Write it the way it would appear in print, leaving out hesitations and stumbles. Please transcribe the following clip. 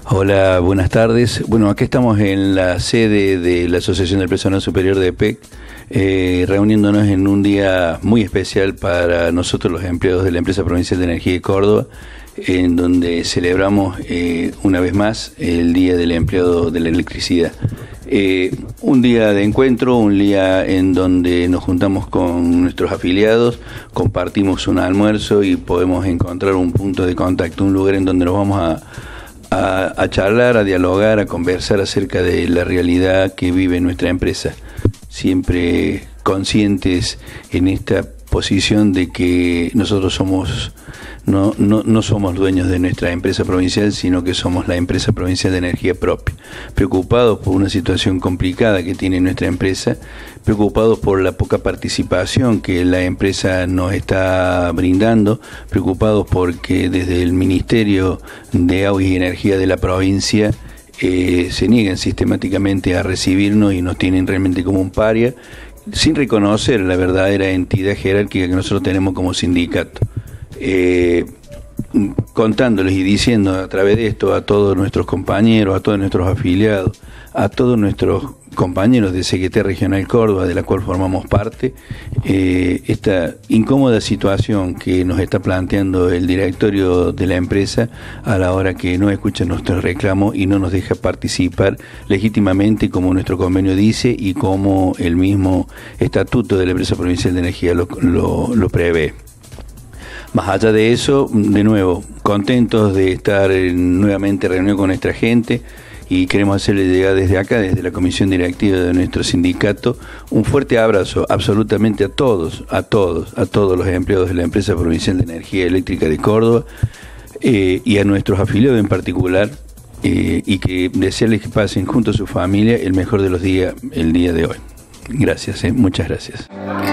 Hola, buenas tardes. Bueno, aquí estamos en la sede de la Asociación del Personal Superior de EPEC, reuniéndonos en un día muy especial para nosotros los empleados de la Empresa Provincial de Energía de Córdoba, en donde celebramos una vez más el Día del Empleado de la Electricidad. Un día de encuentro, un día en donde nos juntamos con nuestros afiliados, compartimos un almuerzo y podemos encontrar un punto de contacto, un lugar en donde nos vamos a charlar, a dialogar, a conversar acerca de la realidad que vive nuestra empresa, siempre conscientes en esta posición de que nosotros no somos dueños de nuestra empresa provincial, sino que somos la empresa provincial de energía propia, preocupados por una situación complicada que tiene nuestra empresa, preocupados por la poca participación que la empresa nos está brindando, preocupados porque desde el Ministerio de Agua y Energía de la provincia se niegan sistemáticamente a recibirnos y nos tienen realmente como un paria, sin reconocer la verdadera entidad jerárquica que nosotros tenemos como sindicato. Contándoles y diciendo a través de esto a todos nuestros compañeros, a todos nuestros afiliados, a todos nuestros compañeros de CGT Regional Córdoba, de la cual formamos parte, esta incómoda situación que nos está planteando el directorio de la empresa a la hora que no escucha nuestro reclamo y no nos deja participar legítimamente como nuestro convenio dice y como el mismo estatuto de la Empresa Provincial de Energía lo prevé. Más allá de eso, de nuevo, contentos de estar nuevamente reunidos con nuestra gente y queremos hacerle llegar desde acá, desde la comisión directiva de nuestro sindicato, un fuerte abrazo absolutamente a todos los empleados de la Empresa Provincial de Energía Eléctrica de Córdoba y a nuestros afiliados en particular y que desearles que pasen junto a su familia el mejor de los días, el día de hoy. Gracias, muchas gracias.